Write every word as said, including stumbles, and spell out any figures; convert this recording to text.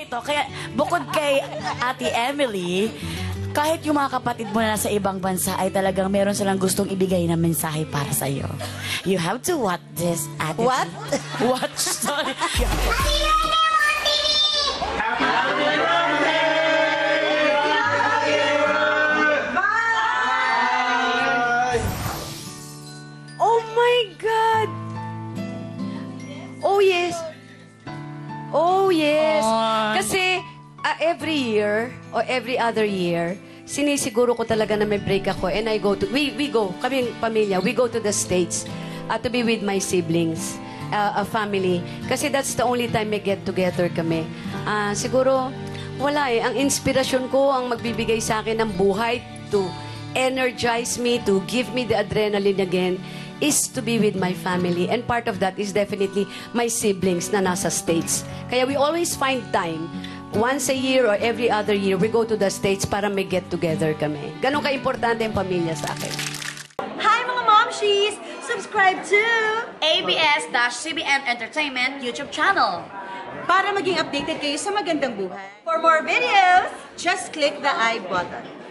ito, kaya bukod kay Ate Emily, kahit yung mga kapatid mo na nasa ibang bansa ay talagang meron silang gustong ibigay na mensahe para sa iyo. You have to watch this, Ate. What? Watch, sorry. You have to- Oh my God! Oh yes. Oh yes. Ay. Kasi uh, every year or every other year, sinisiguro ko talaga na may break ako and I go to, we, we go, kaming pamilya, we go to the States uh, to be with my siblings, uh, a family. Kasi that's the only time we get together kami. Uh, siguro, wala eh. Ang inspirasyon ko, ang magbibigay sa akin ng buhay to energize me, to give me the adrenaline again, is to be with my family. And part of that is definitely my siblings na nasa States. Kaya we always find time, once a year or every other year, we go to the States para may get together kami. Ganon ka-importante ang pamilya sa akin. Hi mga momshies! Subscribe to A B S-C B N Entertainment YouTube channel. Para maging updated kayo sa magandang buhay. For more videos, Just click the I button.